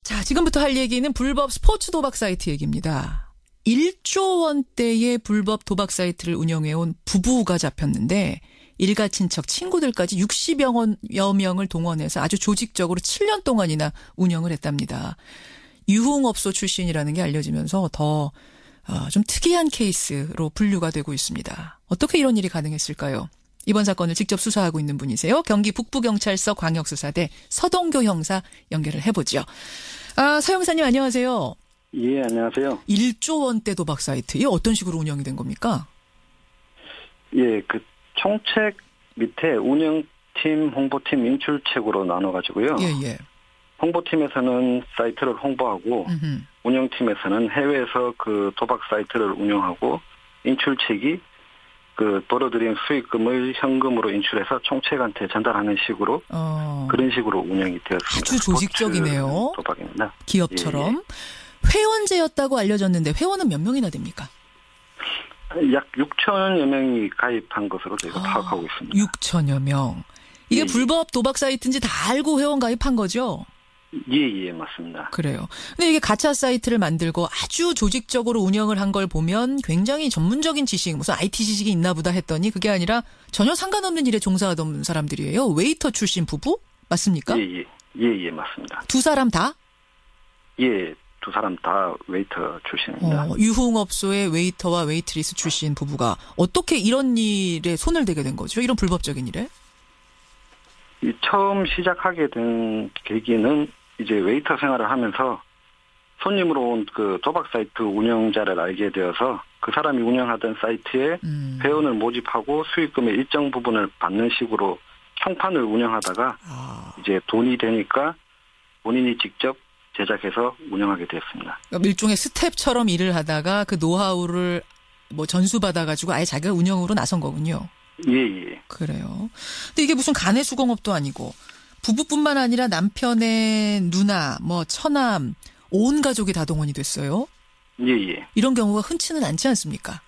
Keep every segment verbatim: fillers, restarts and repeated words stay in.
자, 지금부터 할 얘기는 불법 스포츠 도박 사이트 얘기입니다. 일조 원대의 불법 도박 사이트를 운영해온 부부가 잡혔는데 일가 친척 친구들까지 육십여 명을 동원해서 아주 조직적으로 칠 년 동안이나 운영을 했답니다. 유흥업소 출신이라는 게 알려지면서 더 좀 특이한 케이스로 분류가 되고 있습니다. 어떻게 이런 일이 가능했을까요? 이번 사건을 직접 수사하고 있는 분이세요. 경기 북부경찰서 광역수사대 서동교 형사 연결을 해보죠. 아, 서 형사님 안녕하세요. 예, 안녕하세요. 일조 원대 도박 사이트, 이게 어떤 식으로 운영이 된 겁니까? 예, 그 총책 밑에 운영팀, 홍보팀, 인출책으로 나눠가지고요. 예, 예. 홍보팀에서는 사이트를 홍보하고, 음흠. 운영팀에서는 해외에서 그 도박 사이트를 운영하고, 인출책이 그 벌어들인 수익금을 현금으로 인출해서 총책한테 전달하는 식으로 어. 그런 식으로 운영이 되었습니다. 아주 조직적이네요. 도박입니다. 기업처럼. 예. 회원제였다고 알려졌는데 회원은 몇 명이나 됩니까? 약 육천여 명이 가입한 것으로 저희가 아, 파악하고 있습니다. 육천여 명. 이게 예. 불법 도박 사이트인지 다 알고 회원 가입한 거죠? 예, 예, 맞습니다. 그래요. 근데 이게 가짜 사이트를 만들고 아주 조직적으로 운영을 한 걸 보면 굉장히 전문적인 지식, 무슨 아이티 지식이 있나 보다 했더니 그게 아니라 전혀 상관없는 일에 종사하던 사람들이에요. 웨이터 출신 부부? 맞습니까? 예, 예, 예, 예, 맞습니다. 두 사람 다? 예, 두 사람 다 웨이터 출신입니다. 어, 유흥업소의 웨이터와 웨이트리스 출신 부부가 어떻게 이런 일에 손을 대게 된 거죠? 이런 불법적인 일에? 이 처음 시작하게 된 계기는 이제 웨이터 생활을 하면서 손님으로 온 그 도박 사이트 운영자를 알게 되어서 그 사람이 운영하던 사이트에 음. 회원을 모집하고 수익금의 일정 부분을 받는 식으로 총판을 운영하다가 아. 이제 돈이 되니까 본인이 직접 제작해서 운영하게 되었습니다. 그러니까 일종의 스텝처럼 일을 하다가 그 노하우를 뭐 전수받아가지고 아예 자기가 운영으로 나선 거군요. 예, 예. 그래요. 근데 이게 무슨 가내 수공업도 아니고 부부뿐만 아니라 남편의 누나, 뭐 처남, 온 가족이 다 동원이 됐어요. 예, 예. 이런 경우가 흔치는 않지 않습니까?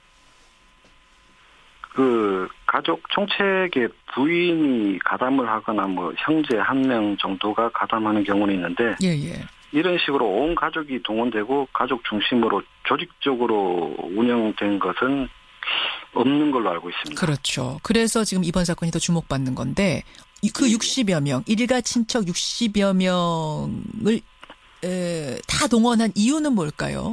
그 가족 총책의 부인이 가담을 하거나 뭐 형제 한 명 정도가 가담하는 경우는 있는데 예, 예. 이런 식으로 온 가족이 동원되고 가족 중심으로 조직적으로 운영된 것은 없는 걸로 알고 있습니다. 그렇죠. 그래서 지금 이번 사건이 더 주목받는 건데 그 육십여 명, 일가 친척 육십여 명을 에, 다 동원한 이유는 뭘까요?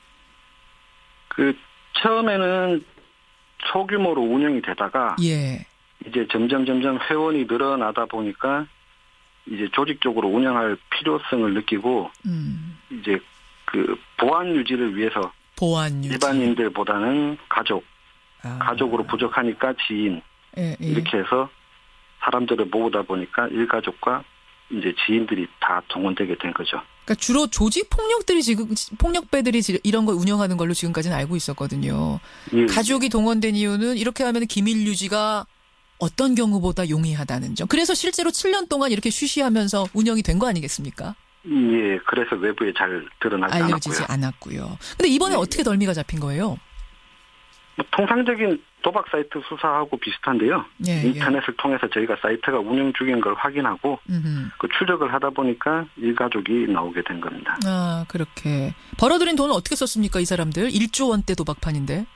그 처음에는 소규모로 운영이 되다가 예. 이제 점점 점점 회원이 늘어나다 보니까 이제 조직적으로 운영할 필요성을 느끼고 음. 이제 그 보안 유지를 위해서 보안 유지. 일반인들보다는 가족, 아. 가족으로 부족하니까 지인 예, 예. 이렇게 해서 사람들을 모으다 보니까 일가족과 이제 지인들이 다 동원되게 된 거죠. 그러니까 주로 조직 폭력들이 지금 폭력배들이 이런 걸 운영하는 걸로 지금까지는 알고 있었거든요. 예. 가족이 동원된 이유는 이렇게 하면 기밀 유지가 어떤 경우보다 용이하다는 점. 그래서 실제로 칠 년 동안 이렇게 쉬쉬하면서 운영이 된 거 아니겠습니까? 예, 그래서 외부에 잘 드러나지 알려지지 않았고요. 않았고요. 근데 이번에 예. 어떻게 덜미가 잡힌 거예요? 뭐 통상적인 도박 사이트 수사하고 비슷한데요. 예, 인터넷을 예. 통해서 저희가 사이트가 운영 중인 걸 확인하고 음흠. 그 추적을 하다 보니까 일가족이 나오게 된 겁니다. 아, 그렇게. 벌어들인 돈은 어떻게 썼습니까, 이 사람들? 일조 원대 도박판인데.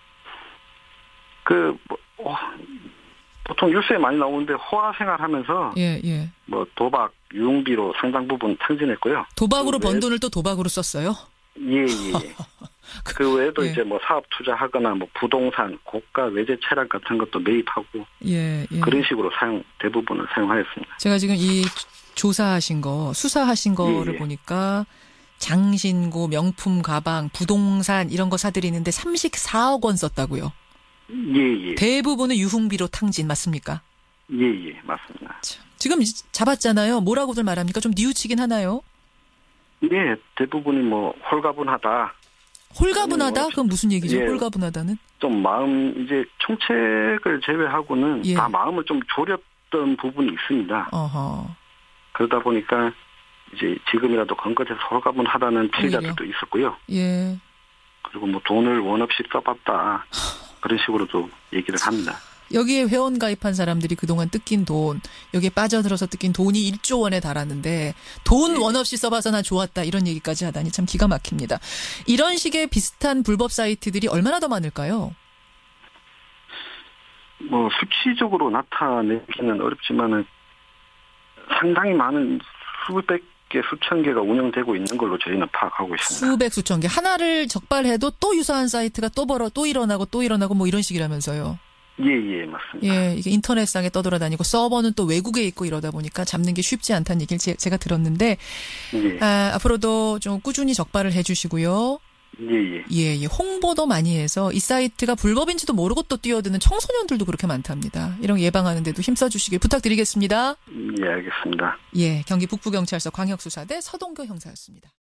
그, 뭐, 어, 보통 뉴스에 많이 나오는데 호화 생활하면서 예, 예. 뭐 도박, 유흥비로 상당 부분 탕진했고요. 도박으로 그 번 돈을 또 도박으로 썼어요? 예, 예. 그 외에도 예. 이제 뭐 사업 투자하거나 뭐 부동산, 고가 외제 차량 같은 것도 매입하고 예, 예. 그런 식으로 사용 대부분을 사용하였습니다. 제가 지금 이 조사하신 거, 수사하신 거를 예, 예. 보니까 장신구, 명품 가방, 부동산 이런 거 사들이는데 삼십사억 원 썼다고요. 예, 예. 대부분은 유흥비로 탕진 맞습니까? 예, 예, 맞습니다. 참, 지금 잡았잖아요. 뭐라고들 말합니까? 좀 뉘우치긴 하나요? 예, 대부분이 뭐 홀가분하다. 홀가분하다? 그건 무슨 얘기죠? 예, 홀가분하다는? 좀 마음 이제 총책을 제외하고는 예. 다 마음을 좀 졸였던 부분이 있습니다. 어허. 그러다 보니까 이제 지금이라도 건것에서 홀가분하다는 피해자들도 있었고요. 예. 그리고 뭐 돈을 원 없이 써봤다 그런 식으로도 얘기를 합니다. 여기에 회원 가입한 사람들이 그동안 뜯긴 돈, 여기에 빠져들어서 뜯긴 돈이 일조 원에 달하는데 돈 원 없이 써봐서 나 좋았다 이런 얘기까지 하다니 참 기가 막힙니다. 이런 식의 비슷한 불법 사이트들이 얼마나 더 많을까요? 뭐 수치적으로 나타내기는 어렵지만은 상당히 많은 수백 개, 수천 개가 운영되고 있는 걸로 저희는 파악하고 있습니다. 수백, 수천 개. 하나를 적발해도 또 유사한 사이트가 또 벌어, 또 일어나고 또 일어나고 뭐 이런 식이라면서요. 예, 예, 맞습니다. 예, 이게 인터넷상에 떠돌아다니고 서버는 또 외국에 있고 이러다 보니까 잡는 게 쉽지 않다는 얘기를 제, 제가 들었는데 예. 아, 앞으로도 좀 꾸준히 적발을 해 주시고요. 예, 예. 예, 예. 홍보도 많이 해서 이 사이트가 불법인지도 모르고 또 뛰어드는 청소년들도 그렇게 많답니다. 이런 거 예방하는 데도 힘써 주시길 부탁드리겠습니다. 예, 알겠습니다. 예, 경기 북부경찰서 광역수사대 서동교 형사였습니다.